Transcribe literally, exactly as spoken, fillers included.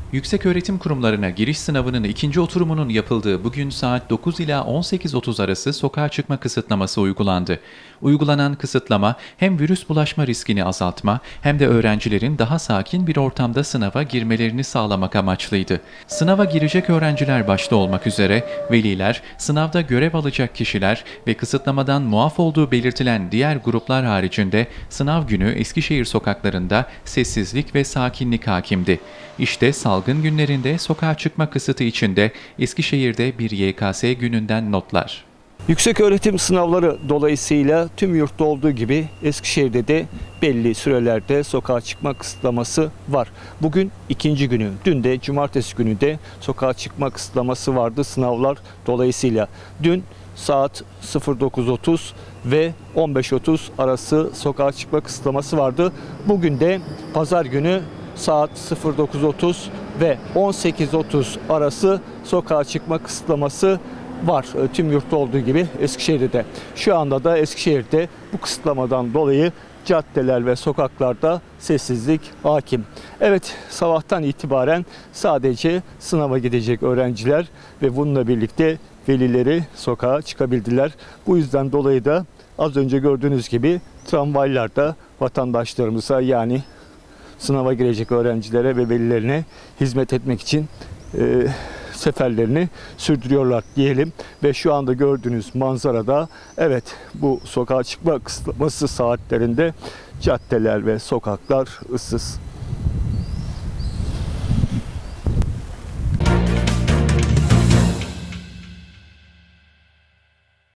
Yükseköğretim kurumlarına giriş sınavının ikinci oturumunun yapıldığı bugün saat dokuz ila on sekiz otuz arası sokağa çıkma kısıtlaması uygulandı. Uygulanan kısıtlama hem virüs bulaşma riskini azaltma hem de öğrencilerin daha sakin bir ortamda sınava girmelerini sağlamak amaçlıydı. Sınava girecek öğrenciler başta olmak üzere veliler, sınavda görev alacak kişiler ve kısıtlamadan muaf olduğu belirtilen diğer gruplar haricinde sınav günü Eskişehir sokaklarında sessizlik ve sakinlik hakimdi. İşte salgın günlerinde sokağa çıkma kısıtı içinde Eskişehir'de bir Y K S gününden notlar. Yükseköğretim sınavları dolayısıyla tüm yurtta olduğu gibi Eskişehir'de de belli sürelerde sokağa çıkma kısıtlaması var. Bugün ikinci günü, dün de cumartesi günü de sokağa çıkma kısıtlaması vardı sınavlar dolayısıyla. Dün saat dokuz otuz ve on beş otuz arası sokağa çıkma kısıtlaması vardı. Bugün de pazar günü saat dokuz otuz ve on sekiz otuz arası sokağa çıkma kısıtlaması var. Tüm yurtta olduğu gibi Eskişehir'de de. Şu anda da Eskişehir'de bu kısıtlamadan dolayı caddeler ve sokaklarda sessizlik hakim. Evet, sabahtan itibaren sadece sınava gidecek öğrenciler ve bununla birlikte velileri sokağa çıkabildiler. Bu yüzden dolayı da az önce gördüğünüz gibi tramvaylarda vatandaşlarımıza, yani sınava girecek öğrencilere ve velilerine hizmet etmek için e, seferlerini sürdürüyorlar diyelim. Ve şu anda gördüğünüz manzarada, evet, bu sokağa çıkma kısıtlaması saatlerinde caddeler ve sokaklar ıssız.